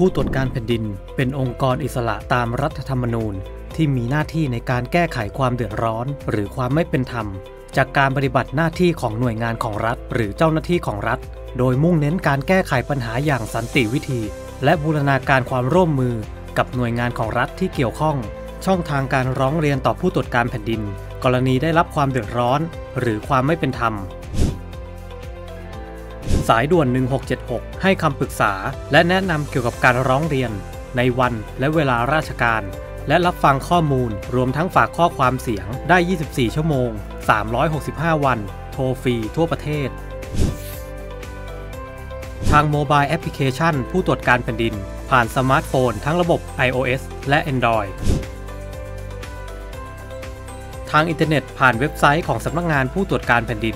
ผู้ตรวจการแผ่นดินเป็นองค์กรอิสระตามรัฐธรรมนูญที่มีหน้าที่ในการแก้ไขความเดือดร้อนหรือความไม่เป็นธรรมจากการปฏิบัติหน้าที่ของหน่วยงานของรัฐหรือเจ้าหน้าที่ของรัฐโดยมุ่งเน้นการแก้ไขปัญหาอย่างสันติวิธีและบูรณาการความร่วมมือกับหน่วยงานของรัฐที่เกี่ยวข้องช่องทางการร้องเรียนต่อผู้ตรวจการแผ่นดินกรณีได้รับความเดือดร้อนหรือความไม่เป็นธรรมสายด่วน1676ให้คำปรึกษาและแนะนำเกี่ยวกับการร้องเรียนในวันและเวลาราชการและรับฟังข้อมูลรวมทั้งฝากข้อความเสียงได้24ชั่วโมง365วันโทรฟรีทั่วประเทศทางโมบายแอปพลิเคชันผู้ตรวจการแผ่นดินผ่านสมาร์ทโฟนทั้งระบบ iOS และ Android ทางอินเทอร์เน็ตผ่านเว็บไซต์ของสำนักงานผู้ตรวจการแผ่นดิน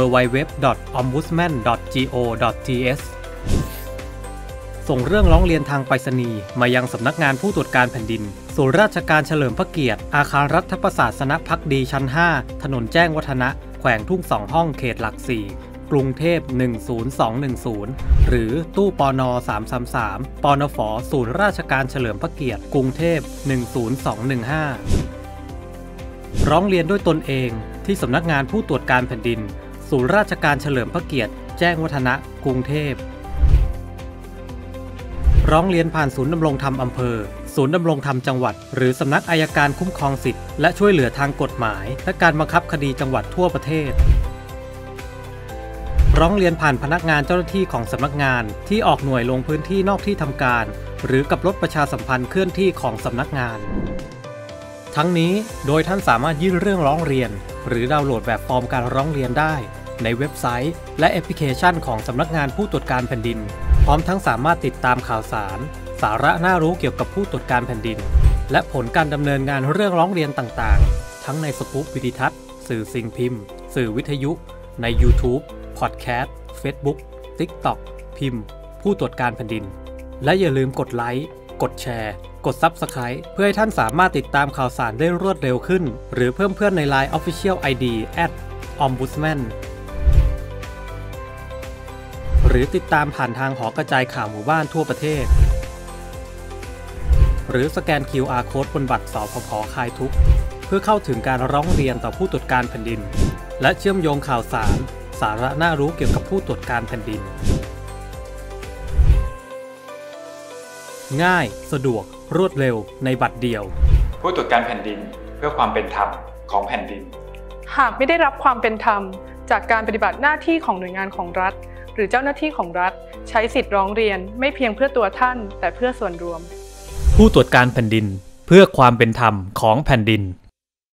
www.ombudsman.go.th ส่งเรื่องร้องเรียนทางไปรษณีย์มายังสำนักงานผู้ตรวจการแผ่นดินศูนย์ราชการเฉลิมพระเกียรติอาคารรัฐประศาสนภักดีชั้น 5 ถนนแจ้งวัฒนะแขวงทุ่ง2ห้องเขตหลัก 4 กรุงเทพ10210หรือตู้ปน333ปนฝศูนย์ราชการเฉลิมพระเกียรติกรุงเทพ10215ร้องเรียนด้วยตนเองที่สำนักงานผู้ตรวจการแผ่นดินศูนย์ราชการเฉลิมพระเกียรติแจ้งวัฒนะกรุงเทพร้องเรียนผ่านศูนย์ดำรงธรรมอำเภอศูนย์ดำรงธรรมจังหวัดหรือสำนักอัยการคุ้มครองสิทธิและช่วยเหลือทางกฎหมายและการบังคับคดีจังหวัดทั่วประเทศร้องเรียนผ่านพนักงานเจ้าหน้าที่ของสำนักงานที่ออกหน่วยลงพื้นที่นอกที่ทำการหรือกับรถประชาสัมพันธ์เคลื่อนที่ของสำนักงานทั้งนี้โดยท่านสามารถยื่นเรื่องร้องเรียนหรือดาวน์โหลดแบบฟอร์มการร้องเรียนได้ในเว็บไซต์และแอปพลิเคชันของสำนักงานผู้ตรวจการแผ่นดินพร้อมทั้งสามารถติดตามข่าวสารสาระน่ารู้เกี่ยวกับผู้ตรวจการแผ่นดินและผลการดำเนินงานเรื่องร้องเรียนต่างๆทั้งในสกู๊ปวิดีทัศน์สื่อสิ่งพิมพ์สื่อวิทยุใน YouTube พอดแคสต์ Facebook TikTok พิมพ์ผู้ตรวจการแผ่นดินและอย่าลืมกดไลค์กดแชร์กด Subscribe เพื่อให้ท่านสามารถติดตามข่าวสารได้รวดเร็วขึ้นหรือเพิ่มเพื่อนใน LINE Official ID @ombudsman หรือติดตามผ่านทางหอกระจายข่าวหมู่บ้านทั่วประเทศหรือสแกน QR Code บนบัตรสพพ.คลายทุกข์เพื่อเข้าถึงการร้องเรียนต่อผู้ตรวจการแผ่นดินและเชื่อมโยงข่าวสารสาระน่ารู้เกี่ยวกับผู้ตรวจการแผ่นดินง่ายสะดวกรวดเร็วในบัตรเดียวผู้ตรวจการแผ่นดินเพื่อความเป็นธรรมของแผ่นดินหากไม่ได้รับความเป็นธรรมจากการปฏิบัติหน้าที่ของหน่วยงานของรัฐหรือเจ้าหน้าที่ของรัฐใช้สิทธิ์ร้องเรียนไม่เพียงเพื่อตัวท่านแต่เพื่อส่วนรวมผู้ตรวจการแผ่นดินเพื่อความเป็นธรรมของแผ่นดิน